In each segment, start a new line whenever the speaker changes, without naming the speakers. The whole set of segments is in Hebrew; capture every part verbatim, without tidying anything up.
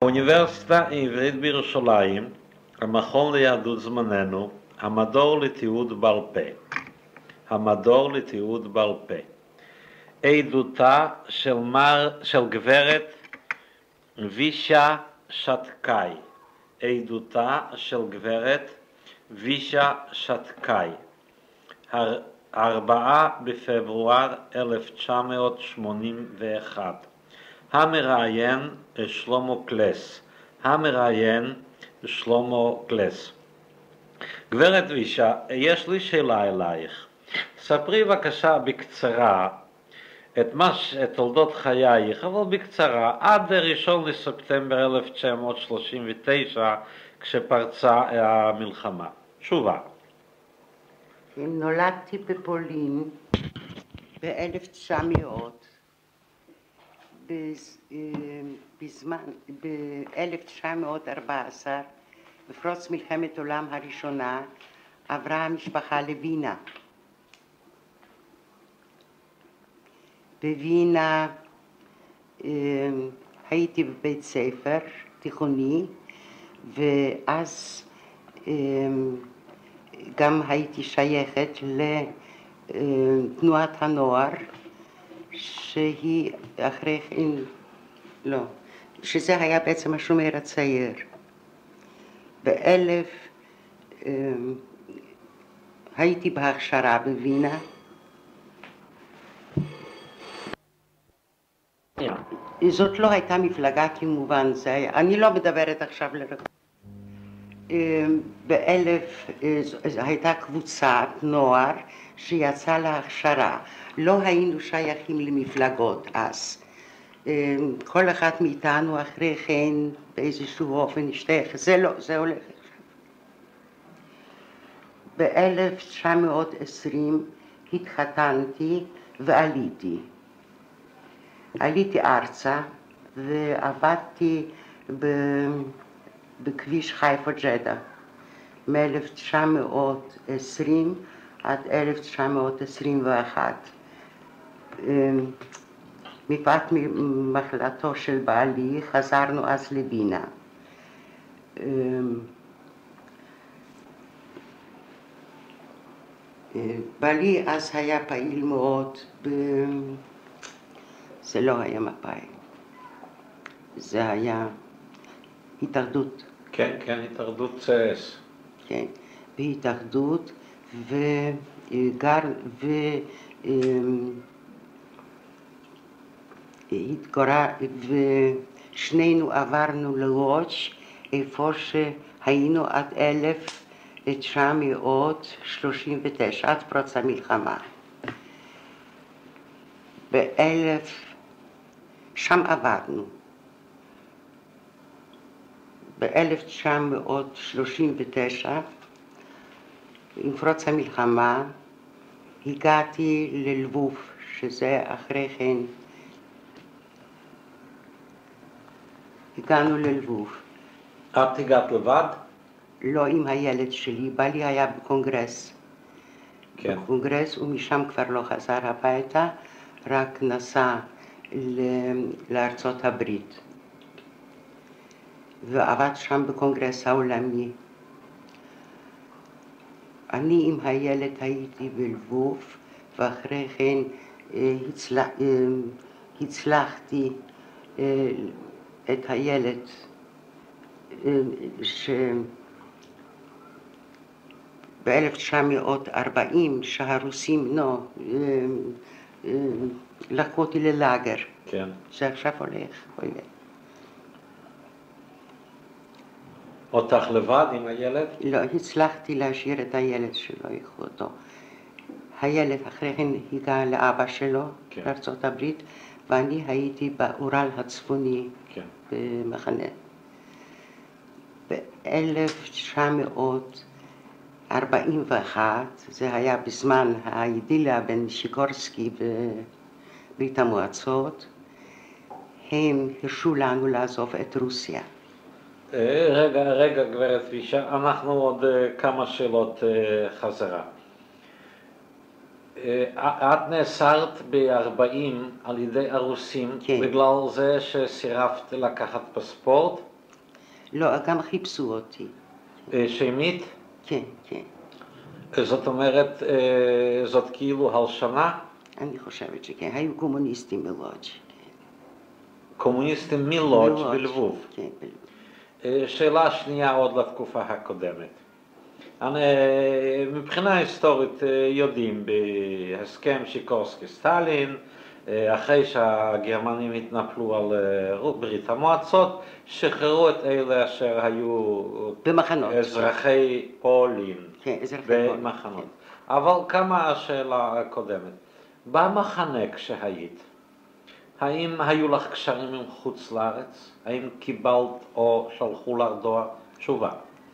האוניברסיטה העברית בירושלים, המכון ליהדות זמננו, המדור לתיעוד בעל פה. המדור לתיעוד בעל פה. עדותה של, מר, של גברת וישה שטקאי. עדותה של גברת וישה שטקאי. ארבעה בפברואר אלף תשע מאות שמונים ואחת. המראיין שלמה קלס. המראיין שלמה קלס. גברת וישה, יש לי שאלה אלייך. ספרי בבקשה בקצרה את, מש, את תולדות חייך, אבל בקצרה, עד ראשון לספטמבר אלף תשע מאות שלושים ותשע, כשפרצה המלחמה. תשובה.
נולדתי בפולין ב-אלף תשע מאות, בזמן, ב-אלף תשע מאות וארבע עשרה, בפרוץ מלחמת העולם הראשונה, עברה המשפחה לווינה. בווינה הייתי בבית ספר תיכוני, ואז גם הייתי שייכת לתנועת הנוער, שהיא אחרי כן, לא, שזה היה בעצם השומר הצעיר. באלף הייתי בהכשרה בווינה. זאת לא הייתה מפלגה כמובן, זה היה, אני לא מדברת עכשיו לרקוד. באלף הייתה קבוצת נוער שיצאה להכשרה. לא היינו שייכים למפלגות אז. כל אחד מאיתנו אחרי כן באיזשהו אופן השתייך. זה לא, זה הולך עכשיו. ב-אלף תשע מאות ועשרים התחתנתי ועליתי. עליתי ארצה ועבדתי בכביש חיפה ג'דה מ-אלף תשע מאות ועשרים עד אלף תשע מאות עשרים ואחת. מפאת מחלתו של בעלי חזרנו אז לווינה. בעלי אז היה פעיל מאוד, ב... זה לא היה מפא"י, זה היה התאחדות.
כן, כן, התאחדות צ'ס.
כן, בהתאחדות, וגר, ו... התגורר, ושנינו עברנו ללודג' איפה שהיינו עד אלף תשע מאות שלושים ותשע, עד פרוץ המלחמה. באלף, שם עבדנו. ב-אלף תשע מאות שלושים ותשע, עם פרוץ המלחמה, הגעתי ללבוב, שזה אחרי כן, הגענו ללבוב.
את הגעת לבד?
לא, עם הילד שלי. בעלי היה בקונגרס.
כן.
בקונגרס, ומשם כבר לא חזר הביתה, רק נסע לארצות הברית. ועבד שם בקונגרס העולמי. אני עם הילד הייתי בלבוב, ואחרי כן הצלח, הצלחתי את הילד שב-אלף תשע מאות וארבעים שהרוסים נו, לקחו אותי ללאגר.
כן.
שעכשיו הולך, הולך.
אותך לבד עם הילד?
לא, הצלחתי להשאיר את הילד שלו, יקחו אותו. הילד אחרי כן הגע לאבא שלו, כן. בארצות הברית, ואני הייתי באורל הצפוני, כן. במחנה. ב-אלף תשע מאות ארבעים ואחת, זה היה בזמן האידיליה בין שיקורסקי וברית המועצות, הם הרשו לנו לעזוב את רוסיה.
רגע, רגע, גברת וישה, אנחנו עוד כמה שאלות חזרה. את נאסרת ב-ארבעים על ידי הרוסים, כן. בגלל זה שסירבת לקחת פספורט?
לא, גם חיפשו אותי.
שמית?
כן, כן.
זאת אומרת, זאת כאילו הלשנה?
אני חושבת שכן, היו קומוניסטים מלודג'.
קומוניסטים מלודג' בלבוב.
כן, בלבוב.
שאלה שנייה עוד לתקופה הקודמת. אני, מבחינה היסטורית יודעים בהסכם שיקורסקי-סטלין, אחרי שהגרמנים התנפלו על ברית המועצות, שחררו את אלה אשר היו
במחנות.
אזרחי פולין,
כן, אזרחי
במחנות.
פולין.
אבל כמה השאלה הקודמת, במחנה כשהיית, האם היו לך קשרים עם חוץ לארץ? האם קיבלת או שלחו לך דואר? תשובה.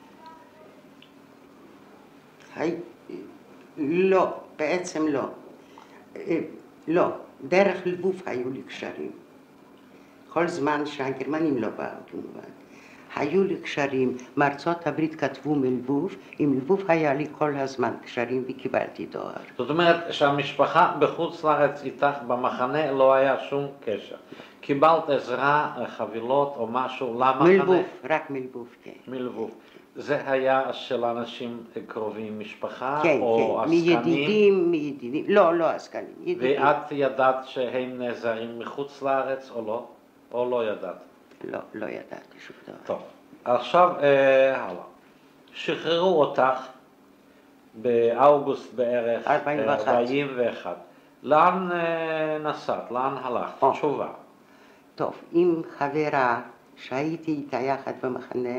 לא, בעצם לא. לא, דרך לבוב היו לי קשרים. כל זמן שהגרמנים לא באו כמובן. היו לי קשרים, מארצות הברית כתבו מלבוב, עם לבוב היה לי כל הזמן קשרים וקיבלתי דואר.
זאת אומרת שהמשפחה בחוץ לארץ איתך במחנה לא היה שום קשר. קיבלת עזרה, חבילות או משהו למחנה?
מלבוב, רק מלבוב, כן.
מלבוב. זה היה של אנשים קרובים, משפחה
כן,
או
כן,
עסקנים?
מידידים, מידידים, לא, לא עסקנים, ידידים.
ואת ידעת שהם נעזרים מחוץ לארץ או לא? או לא ידעת?
לא, לא ידעתי שום דבר.
טוב, עכשיו אה, הלאה. שחררו אותך באוגוסט בערך
ארבעים ואחת.
ארבעים ואחת. לאן אה, נסעת? לאן הלכת?
או.
תשובה.
טוב, עם חברה שהייתי איתה יחד במחנה,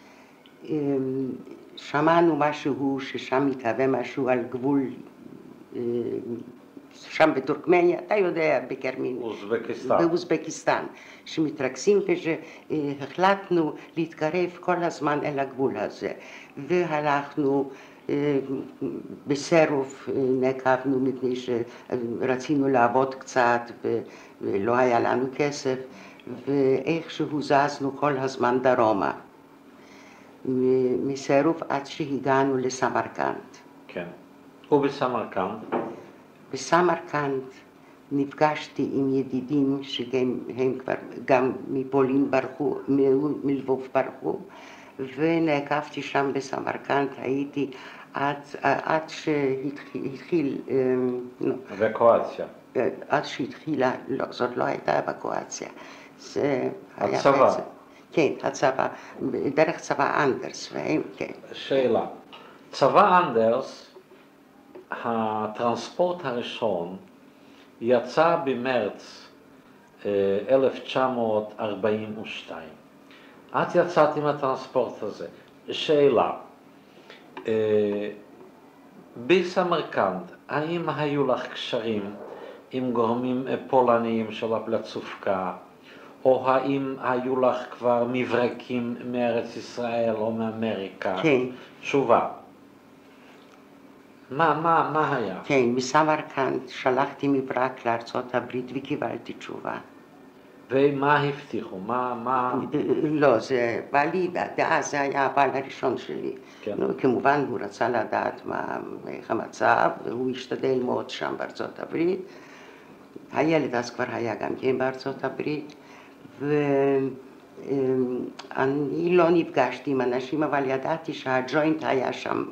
שמענו משהו ששם מתהווה משהו על גבול, שם בטורקמניה, אתה יודע, בקרמין,
אוזבקיסטן.
באוזבקיסטן, שמתרכזים והחלטנו להתקרב כל הזמן אל הגבול הזה. והלכנו בסירוב, נעקבנו מפני שרצינו לעבוד קצת ולא היה לנו כסף, ואיכשהו זזנו כל הזמן דרומה. מסירוב עד שהגענו לסמרקנד.
כן. ובסמרקנד?
בסמרקנד נפגשתי עם ידידים שהם כבר גם מפולין ברחו, מלבוב ברחו, ונעקבתי שם בסמרקנד, הייתי עד, עד שהתחיל...
אבקואציה.
עד שהתחילה, לא, זאת לא הייתה אבקואציה. זה היה
הצבא.
בעצם, כן, הצבא, דרך צבא אנדרס, והם, כן.
שאלה, צבא אנדרס, הטרנספורט הראשון יצא במרץ אלף תשע מאות ארבעים ושתיים. את יצאת עם הטרנספורט הזה. שאלה, בסמרקנד, האם היו לך קשרים עם גורמים פולניים של הפלצופקה, או האם היו לך כבר מברקים מארץ ישראל או מאמריקה?
כן.
תשובה. מה, מה, מה היה?
כן, מסמרקנד שלחתי מברק לארצות הברית וקיבלתי תשובה.
ומה הבטיחו? מה, מה...
לא, זה בעלי, דאז זה היה הבעל הראשון שלי.
כן.
נו, כמובן הוא רצה לדעת מה, איך המצב, והוא השתדל מאוד שם בארצות הברית. הילד אז כבר היה גם כן בארצות הברית, ואני לא נפגשתי עם אנשים, אבל ידעתי שהג'וינט היה שם.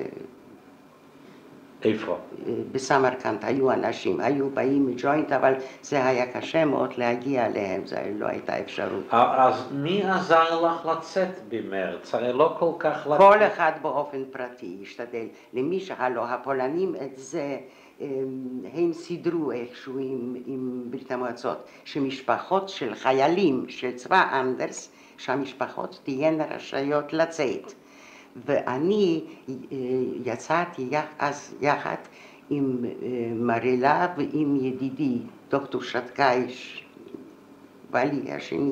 איפה?
בסמרקנד היו אנשים, היו באים מג'וינט, אבל זה היה קשה מאוד להגיע אליהם, זה לא הייתה אפשרות.
אז מי עזר לך לצאת במרץ? הרי לא כל כך...
כל אחד באופן פרטי השתדל. למי שהלא הפולנים את זה, הם סידרו איכשהו עם, עם ברית המועצות, שמשפחות של חיילים של צבא אנדרס, שהמשפחות תהיינה רשאיות לצאת. ואני יצאתי אז יחד עם מרלה ועם ידידי דוקטור שטקאי, בעלי השני.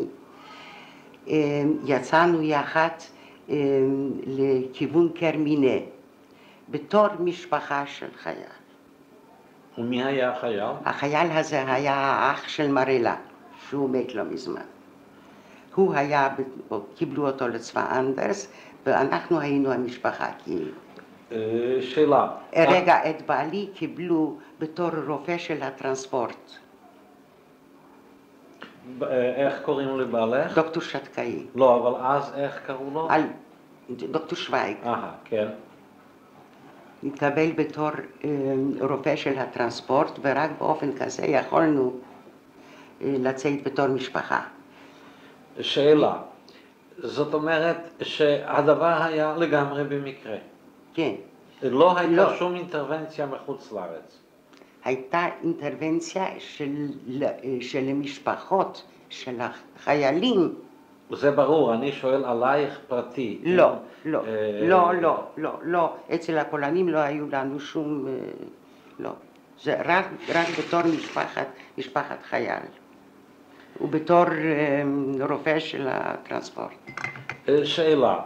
יצאנו יחד לכיוון קרמינה, בתור משפחה של חייל.
ומי היה החייל?
החייל הזה היה האח של מרלה, שהוא מת לא מזמן. הוא היה, קיבלו אותו לצבא אנדרס, ואנחנו היינו המשפחה, כאילו.
שאלה.
רגע, את בעלי קיבלו בתור רופא של הטרנספורט.
איך קוראים לבעלך?
דוקטור שטקאי.
לא, אבל אז איך קראו לו?
על דוקטור שווייג.
אהה, כן.
התקבל בתור אה, רופא של הטרנספורט, ורק באופן כזה יכולנו אה, לצאת בתור משפחה.
שאלה, זאת אומרת שהדבר היה לגמרי במקרה.
כן.
לא הייתה
לא.
שום אינטרבנציה מחוץ לארץ.
הייתה אינטרבנציה של, של משפחות, של החיילים.
זה ברור, אני שואל עלייך פרטי.
לא, לא,
אה,
לא, לא, לא, לא. אצל הפולנים לא היו לנו שום, אה, לא. זה רק, רק בתור משפחת, משפחת חייל. ובתור אה, רופא של הטרנספורט.
אה, שאלה,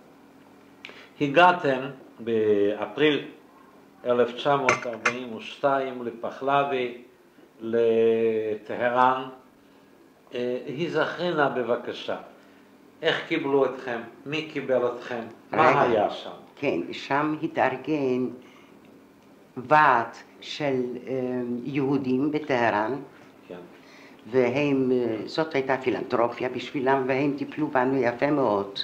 הגעתם באפריל אלף תשע מאות ארבעים ושתיים לפחלבי, לטהרן. היזכרינה בבקשה, איך קיבלו אתכם? מי קיבל אתכם? מה היה שם?
כן, שם התארגן ועד של יהודים בטהרן, כן. והם, זאת הייתה פילנטרופיה בשבילם, והם טיפלו בנו יפה מאוד.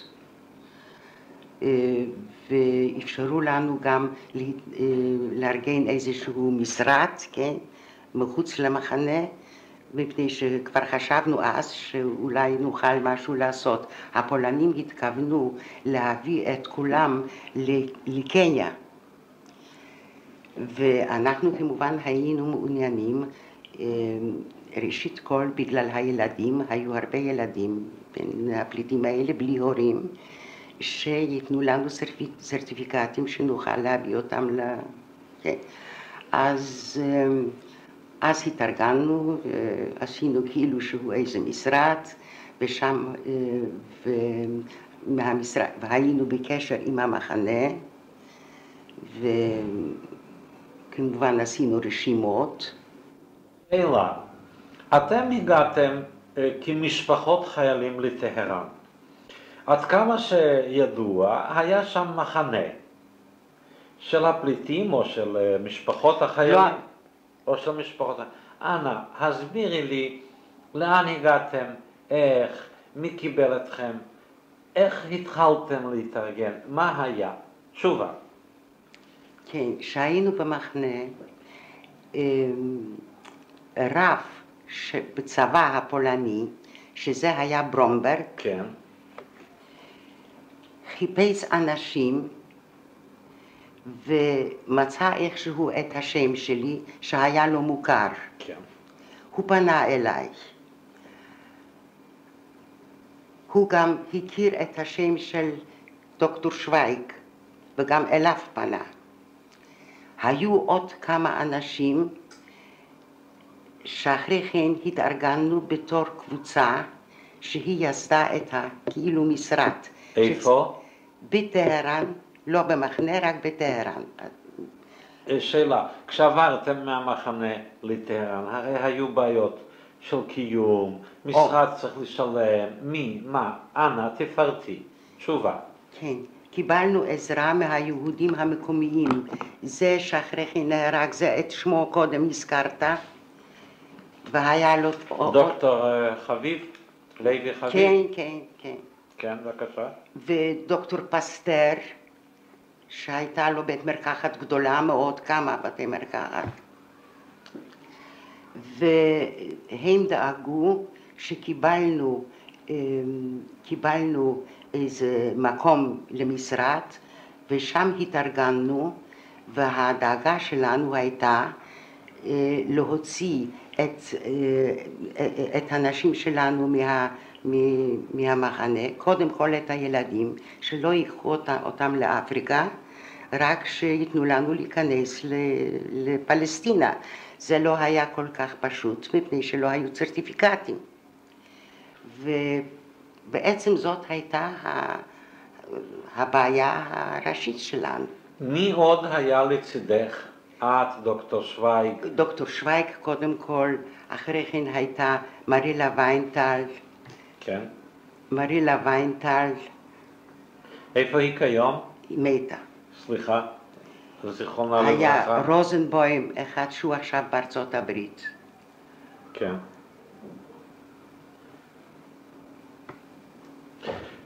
ואפשרו לנו גם לארגן איזשהו משרד, כן, מחוץ למחנה, מפני שכבר חשבנו אז שאולי נוכל משהו לעשות. הפולנים התכוונו להביא את כולם לקניה, ואנחנו כמובן היינו מעוניינים, ראשית כל בגלל הילדים, היו הרבה ילדים בין הפליטים האלה בלי הורים, שיתנו לנו סרטיפיקטים שנוכל להביא אותם ל... כן. אז, אז התארגנו, עשינו כאילו שהוא איזה משרד, ושם, ומהמשרד, והיינו בקשר עם המחנה, וכמובן עשינו רשימות.
אלא, אתם הגעתם כמשפחות חיילים לטהרן. עד כמה שידוע, היה שם מחנה של הפליטים או של משפחות החיילים, לא. או של משפחות... אנא, הסבירי לי לאן הגעתם, איך, מי קיבל אתכם, איך התחלתם להתארגן, מה היה? תשובה.
כן, שהיינו במחנה, רב בצבא הפולני, שזה היה ברומברג,
כן.
חיפש אנשים ומצא איכשהו את השם שלי שהיה לו מוכר.
כן.
הוא פנה אליי. הוא גם הכיר את השם של דוקטור שווייג וגם אליו פנה. היו עוד כמה אנשים שאחרי כן התארגנו בתור קבוצה שהיא יסדה את הכאילו משרד.
איפה?
בטהרן, לא במחנה, רק בטהרן.
שאלה, כשעברתם מהמחנה לטהרן, הרי היו בעיות של קיום, משרד או. צריך לשלם, מי, מה, אנא, תפרטי, תשובה.
כן, קיבלנו עזרה מהיהודים המקומיים, זה שאחרי כן נהרג, זה את שמו קודם הזכרת, והיה לו...
דוקטור חביב, לוי חביב?
כן, כן, כן.
כן, בבקשה.
ודוקטור פסטר, שהייתה לו בית מרקחת גדולה מאוד, כמה בתי מרקחת. והם דאגו שקיבלנו קיבלנו איזה מקום למשרד, ושם התארגנו, והדאגה שלנו הייתה להוציא את, את האנשים שלנו מה... מהמחנה, קודם כל את הילדים, שלא ייקחו אותם, אותם לאפריקה, רק שיתנו לנו להיכנס לפלסטינה. זה לא היה כל כך פשוט, מפני שלא היו סרטיפיקטים. ובעצם זאת הייתה הבעיה הראשית שלנו.
מי עוד היה לצידך? את, דוקטור שווייג?
דוקטור שווייג קודם כל, אחרי כן הייתה מרילה ויינטל,
כן.
מרילה ויינטל.
איפה היא כיום?
היא מתה.
סליחה, זיכרונה לברכה.
היה רוזנבוים, אחד שהוא עכשיו בארצות הברית.
כן.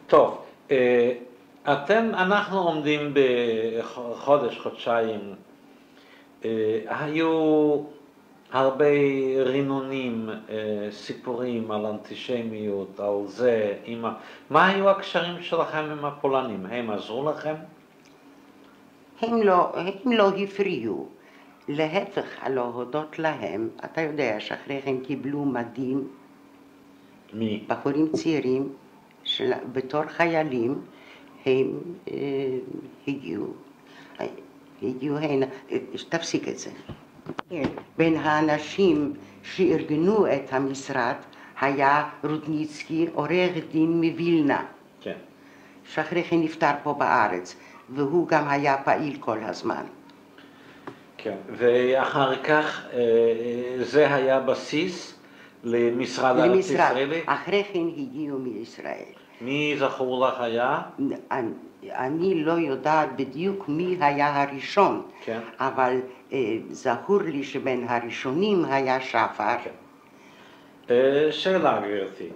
טוב, אה, אתם, אנחנו עומדים בחודש, חודשיים, אה, היו הרבה רינונים, אה, סיפורים על אנטישמיות, על זה, עם ה... מה היו הקשרים שלכם עם הפולנים? הם עזרו לכם?
הם לא, הם לא הפריעו. להפך, הלא הודות להם, אתה יודע שאחרי כן קיבלו מדים,
מי?
בחורים צעירים, של, בתור חיילים, הם אה, הגיעו, אה, הגיעו הנה, אה, תפסיק את זה. בין האנשים שארגנו את המשרד היה רודניצקי, עורך דין מווילנה,
כן.
שאחרי כן נפטר פה בארץ, והוא גם היה פעיל כל הזמן.
כן, ואחר כך זה היה בסיס למשרד הארץ ישראלי?
אחרי כן הגיעו מישראל.
מי זכור לך היה?
אני, אני לא יודעת בדיוק מי היה הראשון,
כן.
אבל אה, זכור לי שבין הראשונים היה שפר.
כן. אה, שאלה גברתי,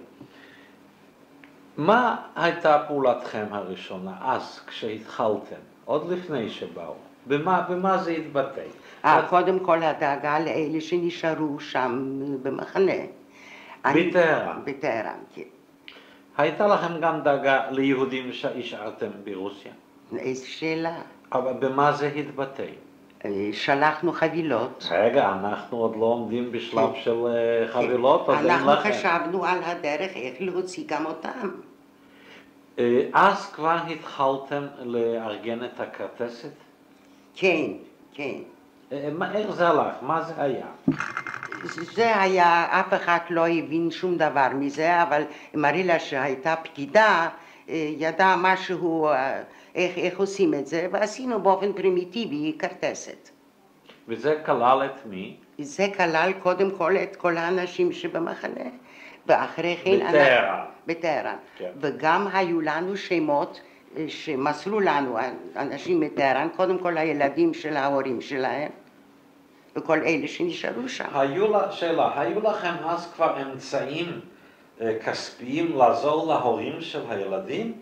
מה הייתה פעולתכם הראשונה אז כשהתחלתם, עוד לפני שבאו? במה, במה זה התבטא?
אה,
את...
קודם כל הדאגה לאלה שנשארו שם במחנה.
בטהרן.
בטהרן, כן.
הייתה לכם גם דאגה ליהודים שהשארתם ברוסיה?
איזו שאלה.
אבל במה זה התבטא?
שלחנו חבילות.
רגע, אנחנו עוד לא עומדים בשלב של חבילות, עוד אין לכם.
אנחנו חשבנו על הדרך איך להוציא גם אותם.
אז כבר התחלתם לארגן את הכרטסת?
כן, כן.
איך זה הלך? מה זה היה?
זה היה, אף אחד לא הבין שום דבר מזה, אבל מרילה שהייתה פקידה, ידעה משהו, איך, איך עושים את זה, ועשינו באופן פרימיטיבי כרטסת.
וזה כלל את מי?
זה כלל קודם כל את כל האנשים שבמחנה, ואחרי כן...
בטהרן.
בטהרן.
כן.
וגם היו לנו שמות שמסרו לנו אנשים מטהרן, קודם כל הילדים של ההורים שלהם, וכל אלה שנשארו שם.
היו לה, שאלה, היו לכם אז כבר אמצעים כספיים לעזור להורים של הילדים?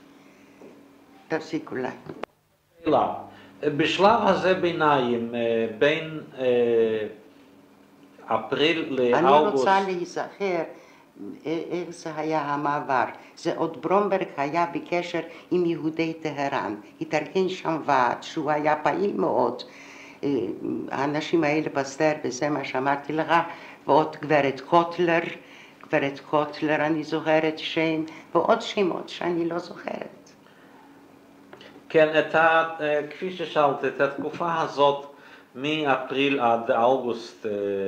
תפסיק אולי.
שאלה, בשלב הזה ביניים, בין אפריל לאוגוסט...
אני רוצה להיזכר איך זה היה המעבר. זה עוד ברומברג היה בקשר עם יהודי טהרן. התארגן שם ועד שהוא היה פעיל מאוד. האנשים האלה פסטר, וזה מה שאמרתי לך, ועוד גברת קוטלר, גברת קוטלר אני זוכרת שם, ועוד שמות שאני לא זוכרת.
כן, את ה, כפי ששאלת, את התקופה הזאת מאפריל עד אוגוסט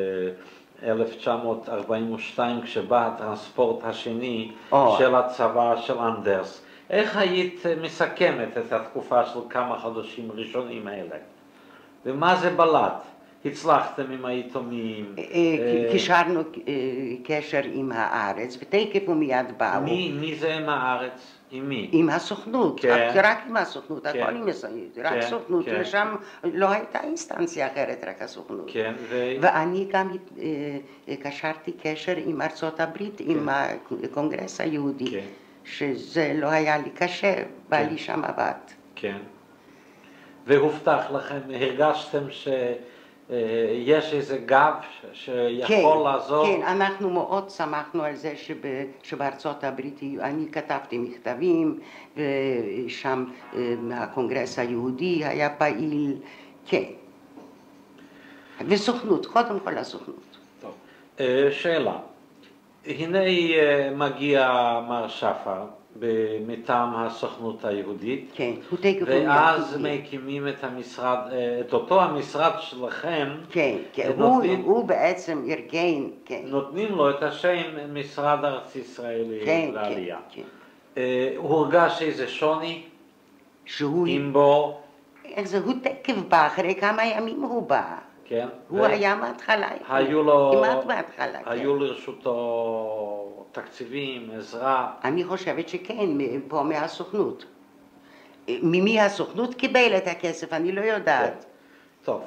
אלף תשע מאות ארבעים ושתיים, כשבא הטרנספורט השני oh. של הצבא של אנדרס, איך היית מסכמת את התקופה של כמה חודשים ראשונים האלה? ומה זה בלט? הצלחתם עם העיתונים?
קישרנו קשר עם הארץ, ותקף ומיד באו.
מי, מי זה עם הארץ? עם מי?
עם הסוכנות,
כן.
רק עם הסוכנות, הכל עם הסוכנות, רק
כן,
סוכנות,
כן.
ושם לא הייתה אינסטנציה אחרת, רק הסוכנות.
כן, ו...
ואני גם קשרתי קשר עם ארצות הברית, כן. עם הקונגרס היהודי, כן. שזה לא היה לי קשה, כן. בא לי שם עבד.
כן. והובטח לכם, הרגשתם שיש איזה גב שיכול
כן,
לעזור?
כן, אנחנו מאוד שמחנו על זה שב, שבארצות הברית, אני כתבתי מכתבים, ושם הקונגרס היהודי היה פעיל, כן. וסוכנות, קודם כל הסוכנות.
טוב, שאלה, הנה מגיע מר שפר, מטעם הסוכנות היהודית,
כן, הוא תקף
ואז מקימים את המשרד, את אותו המשרד שלכם,
כן, כן,
נותנים,
הוא, הוא בעצם ארגן, כן.
נותנים לו את השם משרד ארץ ישראלי
כן,
לעלייה.
כן,
כן. הוא הרגש איזה שוני?
שהוא...
עם בו?
איך זה, הוא תקף בא, אחרי כמה ימים הוא בא.
כן.
הוא ו... היה מההתחלה,
היו לו...
כמעט מההתחלה,
היו
כן.
לרשותו תקציבים, עזרה?
אני חושבת שכן, פה מהסוכנות. ממי הסוכנות קיבל את הכסף, אני לא יודעת.
טוב,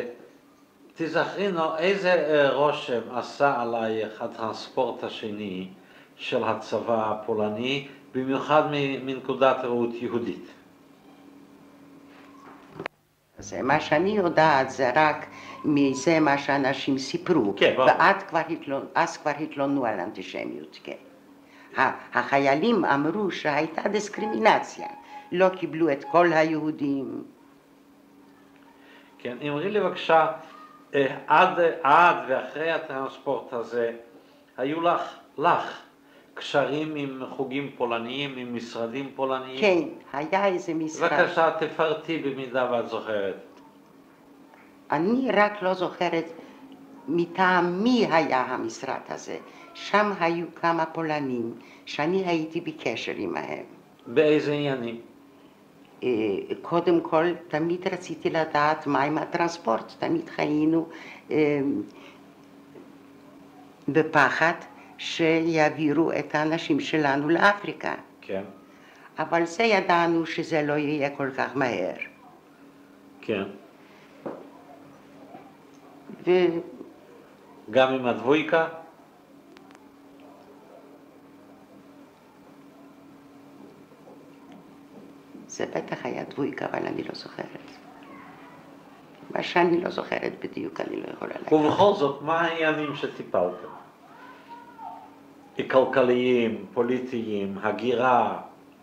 תזכרינו איזה רושם עשה עלייך הטרנספורט השני של הצבא הפולני במיוחד מנקודת ראות יהודית.
זה מה שאני יודעת זה רק מזה מה שאנשים סיפרו,
כן,
ואז כבר, התלונ... כבר התלוננו על אנטישמיות, כן. החיילים אמרו שהייתה דיסקרימינציה, לא קיבלו את כל היהודים.
כן, אמרי לי בבקשה, עד, עד ואחרי הטרנספורט הזה, היו לך, לך, קשרים עם חוגים פולניים, עם משרדים פולניים?
כן, היה איזה משרד.
בבקשה, תפרטי במידה ואת זוכרת.
אני רק לא זוכרת מטעם מי היה המשרד הזה. שם היו כמה פולנים שאני הייתי בקשר עמהם.
באיזה עניינים?
קודם כל, תמיד רציתי לדעת מה עם הטרנספורט. תמיד חיינו בפחד שיעבירו את האנשים שלנו לאפריקה.
כן.
אבל זה ידענו שזה לא יהיה כל כך מהר.
כן.
ו...
גם עם הדבויקה?
זה בטח היה דבויקה, אבל אני לא זוכרת. מה שאני לא זוכרת בדיוק, אני לא יכולה להגיד.
ובכל זאת, מה העניינים שטיפלתם? כלכליים, פוליטיים, הגירה?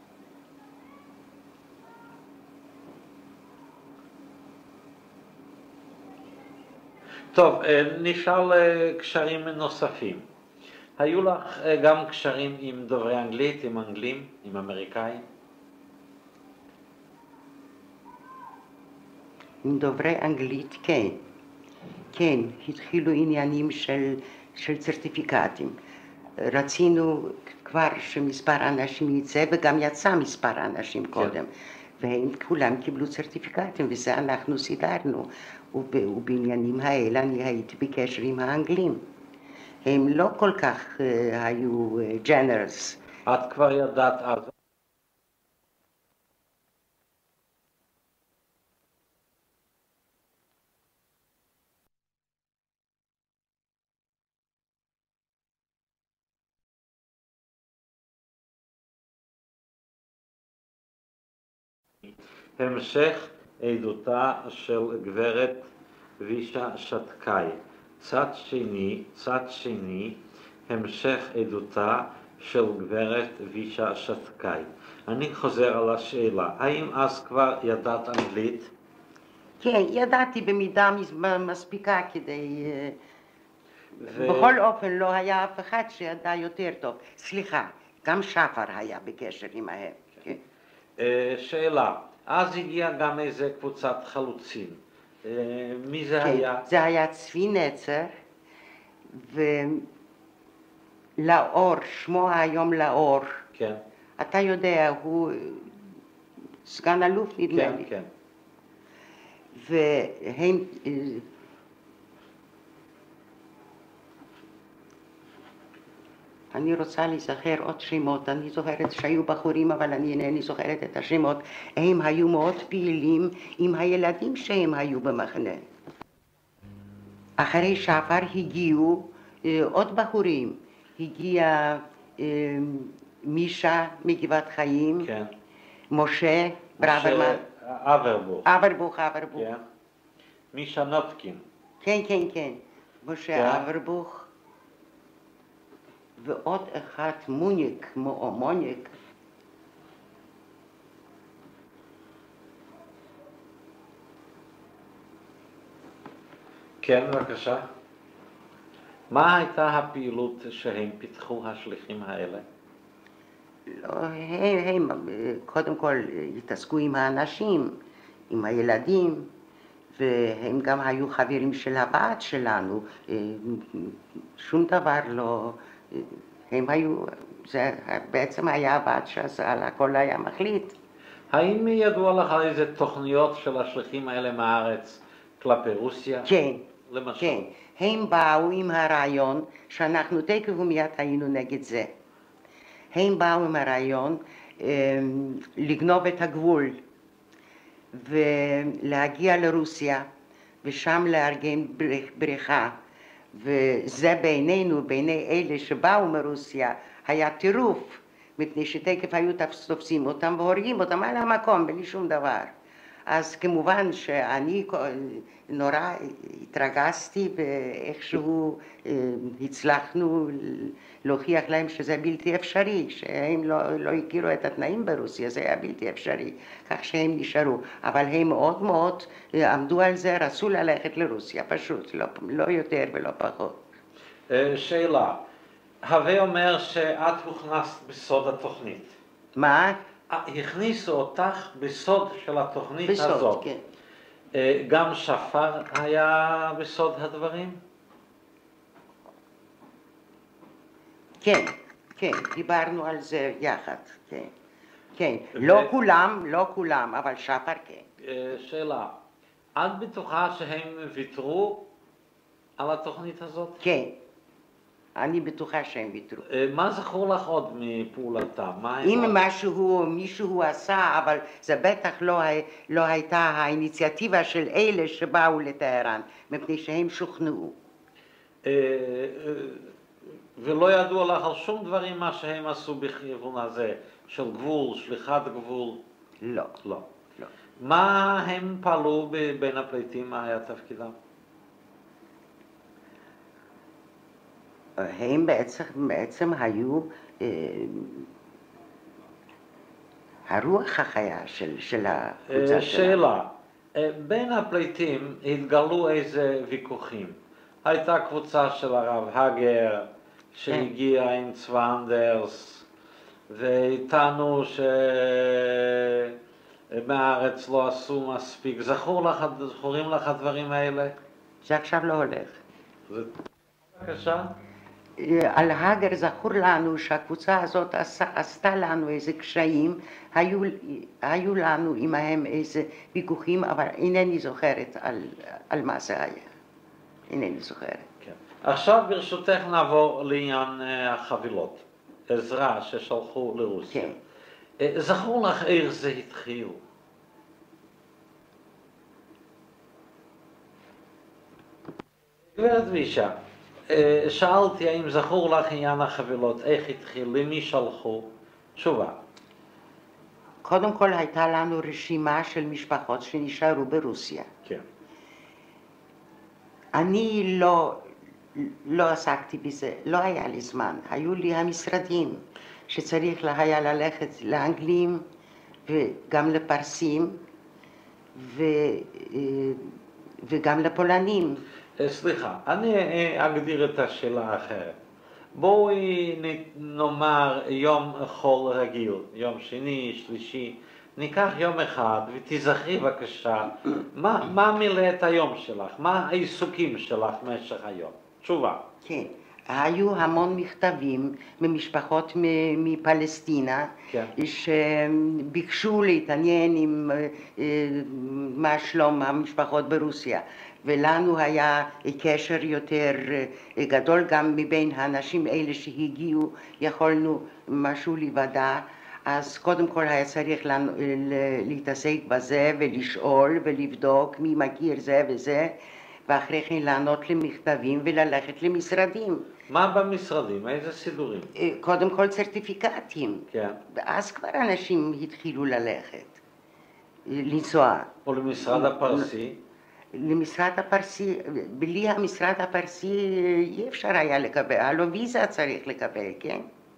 טוב, נשאל קשרים נוספים. היו לך גם קשרים עם דוברי אנגלית, עם אנגלים, עם אמריקאים?
עם דוברי אנגלית, כן. כן, התחילו עניינים של, של צרטיפיקטים. רצינו כבר שמספר אנשים יצא, וגם יצא מספר אנשים קודם. והם כולם קיבלו צרטיפיקטים, וזה אנחנו סידרנו. וב, ובעניינים האלה אני הייתי בקשר עם האנגלים. הם לא כל כך uh, היו ג'נרס.
Uh, את כבר ידעת אז? המשך עדותה של גברת וישה שטקאי. צד שני, צד שני, המשך עדותה של גברת וישה שטקאי. אני חוזר על השאלה, האם אז כבר ידעת אנגלית?
כן, ידעתי במידה מספיקה כדי... ו... בכל אופן לא היה אף אחד שידע יותר טוב. סליחה, גם שפר היה בקשר עמהם. כן.
שאלה, אז הגיעה גם איזה קבוצת חלוצים. מי זה
כן,
היה?
זה היה צבי נצר, ולאור, שמו היום לאור.
כן.
אתה יודע, הוא סגן אלוף נדמה
כן,
לי.
כן.
והם... אני רוצה להיזכר עוד שמות, אני זוכרת שהיו בחורים אבל אני אינני זוכרת את השמות. הם היו מאוד פעילים עם הילדים שהם היו במחנה. אחרי שפר הגיעו אה, עוד בחורים, הגיע אה, מישה מגבעת חיים,
כן.
משה ברוורמן.
אברבוך.
אברבוך, אברבוך.
כן. מישה נוטקין.
כן, כן, כן. משה
כן.
אברבוך. ועוד אחד מוניק, או מוניק.
כן, בבקשה. מה הייתה הפעילות שהם פיתחו, השליחים האלה?
לא, הם, הם קודם כל התעסקו עם האנשים, עם הילדים, והם גם היו חברים של הבת שלנו. שום דבר לא... הם היו, זה בעצם היה הבת שעל הכל היה מחליט.
האם ידוע לך איזה תוכניות של השליחים האלה מהארץ כלפי רוסיה?
כן,
למשל?
כן. הם באו עם הרעיון שאנחנו תכף ומיד היינו נגד זה. הם באו עם הרעיון לגנוב את הגבול ולהגיע לרוסיה ושם לארגן בריחה. וזה בינינו, בעיני אלה שבאו מרוסיה, היה טירוף. מפני שתקף היו תופסים אותם והורגים אותם על המקום בלי שום דבר. אז כמובן שאני נורא התרגזתי ואיכשהו הצלחנו להוכיח להם שזה בלתי אפשרי, שהם לא, לא הכירו את התנאים ברוסיה, זה היה בלתי אפשרי, כך שהם נשארו. אבל הם מאוד מאוד עמדו על זה, רצו ללכת לרוסיה, פשוט, לא, לא יותר ולא פחות.
שאלה, הווה אומר שאת הוכנסת בסוד התוכנית.
מה?
הכניסו אותך בסוד של התוכנית
בסוד,
הזאת.
כן.
גם שפר היה בסוד הדברים?
כן, כן, דיברנו על זה יחד, כן. כן, לא כולם, לא כולם, אבל שפר כן.
שאלה, את בטוחה שהם ויתרו על התוכנית הזאת?
כן. אני בטוחה שהם ויתרו.
מה זכור לך עוד מפעולתם?
אם משהו, מישהו עשה, אבל זה בטח לא, לא הייתה האיניציאטיבה של אלה שבאו לטהרן, מפני שהם שוכנעו.
ולא ידוע לך על שום דברים מה שהם עשו בכיוון הזה, של גבול, שליחת גבול?
לא.
לא.
לא.
מה הם פעלו בין הפליטים? מה היה תפקידם?
הם בעצם, בעצם היו אה, הרוח החיה של, של הקבוצה
שאלה, בין הפליטים התגלו איזה ויכוחים. הייתה קבוצה של הרב הגר שהגיע עם צבא אנדרס והטענו שמארץ לא עשו מספיק. זכור לך, זכורים לך הדברים האלה?
זה עכשיו לא הולך.
בבקשה.
על הגר זכור לנו שהקבוצה הזאת עשה, עשתה לנו איזה קשיים, היו, היו לנו עמהם איזה ויכוחים, אבל אינני זוכרת על, על מה זה היה. אינני זוכרת.
כן. עכשיו ברשותך נעבור לעניין החבילות, עזרה ששלחו לרוסיה. כן. זכור לך איך זה התחיל? גברת וישה, שאלתי האם זכור לך עניין החבילות, איך התחיל, למי שלחו? תשובה.
קודם כל הייתה לנו רשימה של משפחות שנשארו ברוסיה.
כן.
אני לא, לא עסקתי בזה, לא היה לי זמן. היו לי המשרדים שצריך היה ללכת לאנגלים וגם לפרסים ו, וגם לפולנים.
סליחה, אני אגדיר את השאלה אחרת. בואי נאמר יום חול רגיל, יום שני, שלישי, ניקח יום אחד ותזכרי בבקשה, מה, מה מילא את היום שלך? מה העיסוקים שלך במשך היום? תשובה.
כן, היו המון מכתבים ממשפחות מפלסטינה, כן. שביקשו להתעניין עם מה שלום המשפחות ברוסיה. ולנו היה קשר יותר גדול גם מבין האנשים האלה שהגיעו, יכולנו משהו לבדה, אז קודם כל היה צריך לנו, להתעסק בזה ולשאול ולבדוק מי מכיר זה וזה, ואחרי כן לענות למכתבים וללכת למשרדים.
מה במשרדים? איזה סידורים?
קודם כל צרטיפיקטים.
כן.
ואז כבר אנשים התחילו ללכת, לנסוע.
או למשרד הפרסי?
למשרד הפרסי, בלי המשרד הפרסי אי אפשר היה לקבל, הלוא ויזה צריך לקבל, כן?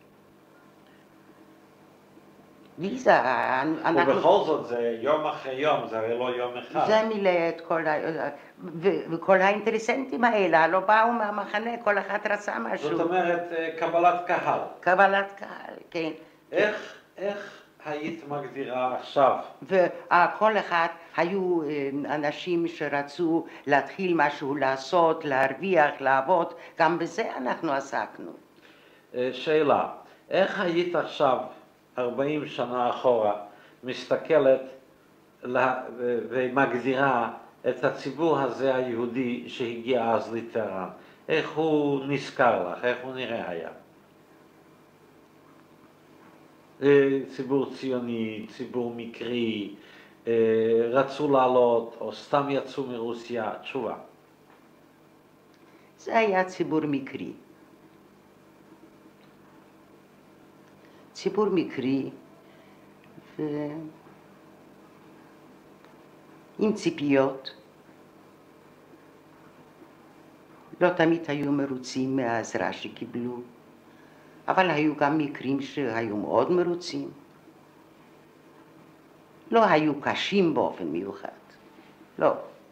ויזה,
אנחנו... ובכל זאת זה יום אחרי יום, זה הרי לא יום אחד.
זה מילא את כל ה... וכל האינטרסנטים האלה, הלוא באו מהמחנה, כל אחד רצה משהו.
זאת אומרת, קבלת קהל.
קבלת קהל, כן.
איך, איך היית מגדירה עכשיו?
וכל אחד היו אנשים שרצו להתחיל משהו לעשות, להרוויח, לעבוד, גם בזה אנחנו עסקנו.
שאלה, איך היית עכשיו, ארבעים שנה אחורה, מסתכלת ומגדירה את הציבור הזה היהודי שהגיע אז לטהרן? איך הוא נזכר לך? איך הוא נראה היה? ציבור ציוני, ציבור מקרי, רצו לעלות או סתם יצאו מרוסיה? תשובה.
זה היה ציבור מקרי. סיפור מקרי, ו... עם ציפיות. לא תמיד היו מרוצים מהעזרה שקיבלו, אבל היו גם מקרים שהיו מאוד מרוצים. לא היו קשים באופן מיוחד, לא.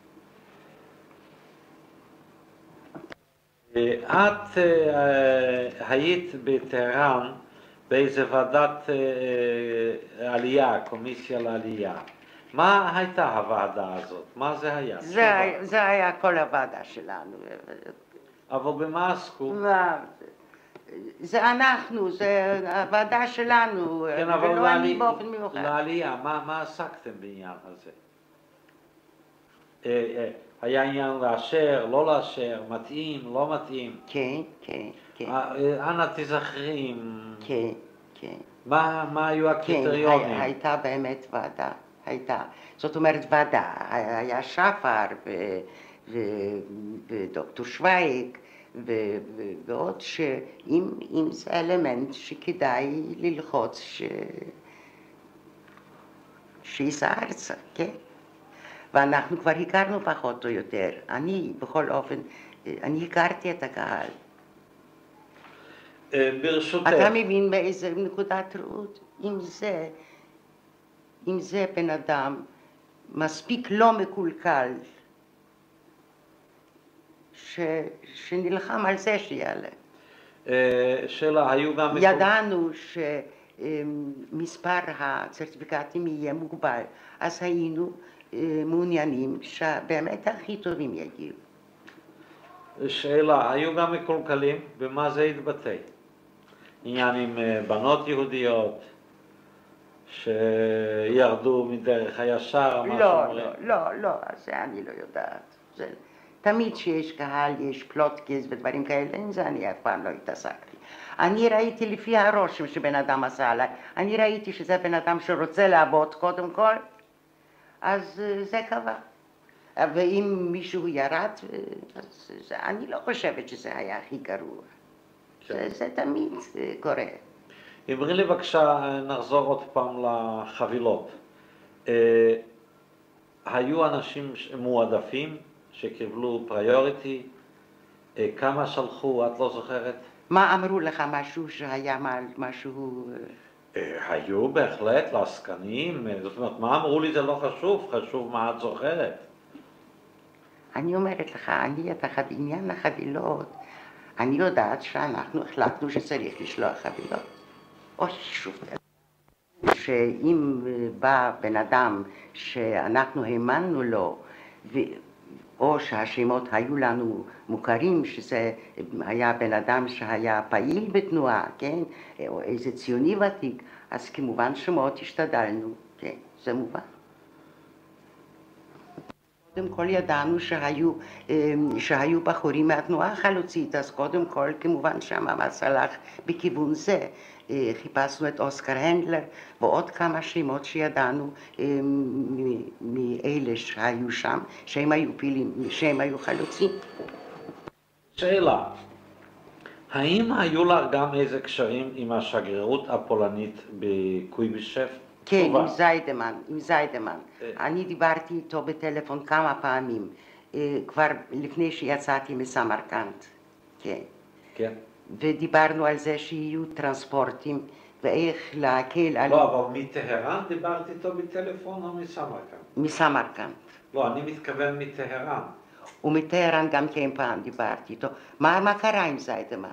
את היית בטהרן באיזה ועדת עלייה, קומיסיה לעלייה. מה הייתה הוועדה הזאת? מה זה היה?
זה, זה היה כל הוועדה שלנו.
אבל במה עסקו?
מה, זה אנחנו, זה הוועדה שלנו,
כן,
ולא אני באופן מיוחד.
לעלייה, מה, מה עסקתם בעניין הזה? היה עניין לאשר, לא לאשר, מתאים, לא מתאים?
כן, כן, כן.
אנא תזכרים.
כן, כן.
מה, מה היו הקריטריונים?
כן, הייתה באמת ועדה, הייתה. זאת אומרת ועדה, היה שפר ודוקטור שווייג ועוד שאם זה אלמנט שכדאי ללחוץ ש... שייסע ארצה, כן? ואנחנו כבר הכרנו פחות או יותר. אני, בכל אופן, אני הכרתי את הקהל.
ברשותך.
אתה מבין באיזה נקודת ראות? אם זה, אם זה בן אדם מספיק לא מקולקל, ש, שנלחם על זה שיעלה.
שאלה, היו גם...
ידענו שמספר הצרטיפיקטים יהיה מוגבל, אז היינו מעוניינים שבאמת הכי טובים יגיעו.
שאלה, היו גם מקולקלים, במה זה התבטא? עניין עם בנות יהודיות שירדו מדרך הישר?
לא, לא, לא, לא, זה אני לא יודעת. זה, תמיד שיש קהל, יש פלוטקס ודברים כאלה, עם זה אני אף פעם לא התעסקתי. אני ראיתי לפי הרושם שבן אדם עשה עליי, אני ראיתי שזה בן אדם שרוצה לעבוד קודם כל, אז זה קבע. ואם מישהו ירד, אז זה, אני לא חושבת שזה היה הכי גרוע. כן. זה, זה תמיד קורה.
אמרי לי בבקשה, נחזור עוד פעם לחבילות. אה, היו אנשים מועדפים שקיבלו פריוריטי, אה, כמה שלחו, את לא זוכרת?
מה אמרו לך, משהו שהיה משהו...
אה, היו בהחלט לעסקנים, זאת אומרת, מה אמרו לי זה לא חשוב, חשוב מה את זוכרת.
אני אומרת לך, אני את עניין החבילות, אני יודעת שאנחנו החלטנו שצריך לשלוח חבילות. או שוב, שאם בא בן אדם שאנחנו האמנו לו, או שהשמות היו לנו מוכרים, שזה היה בן אדם שהיה פעיל בתנועה, כן? או איזה ציוני ותיק, אז כמובן שמאוד השתדלנו, כן? זה מובן. קודם כל ידענו שהיו, שהיו בחורים מהתנועה החלוצית, אז קודם כל כמובן שהמאמץ הלך בכיוון זה. חיפשנו את אוסקר הנדלר ועוד כמה שמות שידענו מאלה שהיו שם, שהם היו פעילים, שהם היו חלוצים.
שאלה, האם היו לך גם איזה קשרים עם השגרירות הפולנית בקויבישב?
כן, עם זיידמן, עם זיידמן. אני דיברתי איתו בטלפון כמה פעמים, כבר לפני שיצאתי מסמרקנד, כן.
כן.
ודיברנו על זה שיהיו טרנספורטים ואיך להקל על...
לא, אבל מטהרן דיברתי איתו בטלפון או מסמרקנד?
מסמרקנד.
לא, אני מתכוון מטהרן.
ומטהרן גם כן פעם דיברתי איתו. מה, מה קרה עם זיידמן?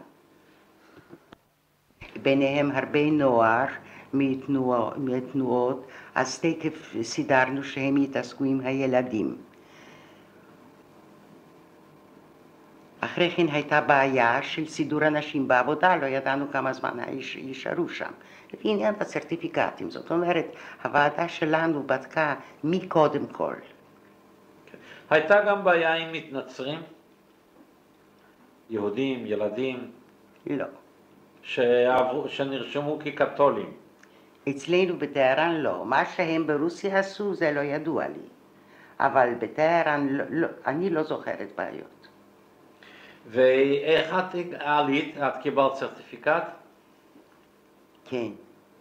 ביניהם הרבה נוער מתנועות, מתנועות, אז תקף סידרנו שהם יתעסקו עם הילדים. אחרי כן הייתה בעיה של סידור אנשים בעבודה, לא ידענו כמה זמן יישארו שם. לפי עניין הצרטיפיקטים, זאת אומרת, הוועדה שלנו בדקה מי קודם כל.
הייתה גם בעיה עם מתנצרים? יהודים, ילדים?
לא.
שעברו, שנרשמו כקתולים?
אצלנו בטהרן לא. מה שהם ברוסיה עשו זה לא ידוע לי. אבל בטהרן לא, לא, אני לא זוכרת בעיות.
ואיך את עלית? את קיבלת צרטיפיקט?
כן.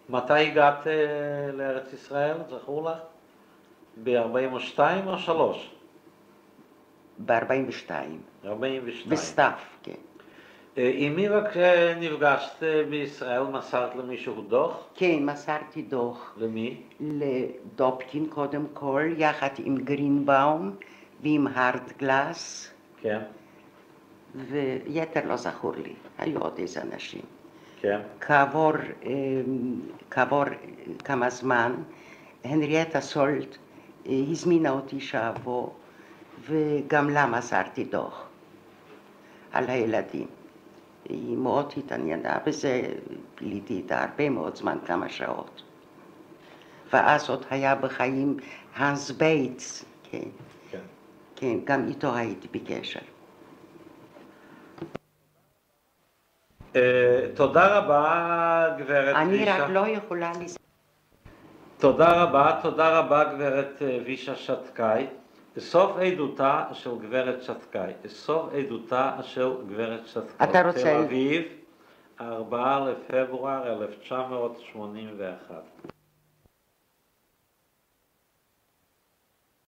מתי הגעת אה, לארץ ישראל, זכור לך? ב-ארבעים ושתיים או שלוש?
ב-ארבעים ושתיים.
ארבעים ושתיים.
בסתיו, כן.
אה, עם מי רק אה, נפגשת אה, בישראל, מסרת למישהו דוח?
כן, מסרתי דוח
למי?
לדופקין קודם כל, יחד עם גרינבאום ועם הרטגלס,
כן,
ויתר לא זכור לי, היו עוד איזה אנשים.
כן.
כעבור, אמ, כעבור כמה זמן, הנריאטה סולט אה, הזמינה אותי שאבוא, וגם לה מסרתי דוח על הילדים. היא מאוד התעניינה בזה, ביליתי איתה הרבה מאוד זמן, כמה שעות. ואז עוד היה בחיים הנס בייטס, כן,
כן.
כן, גם איתו הייתי בקשר.
אה, תודה רבה, גברת
אני
וישה.
רק לא יכולה לס...
תודה רבה, תודה רבה, גברת אה, וישה שתקאי. סוף עדותה של גברת שתקאי, סוף עדותה של גברת שתקאי.
אתה רוצה-
תל אביב, ארבעה לפברואר אלף תשע מאות שמונים ואחת.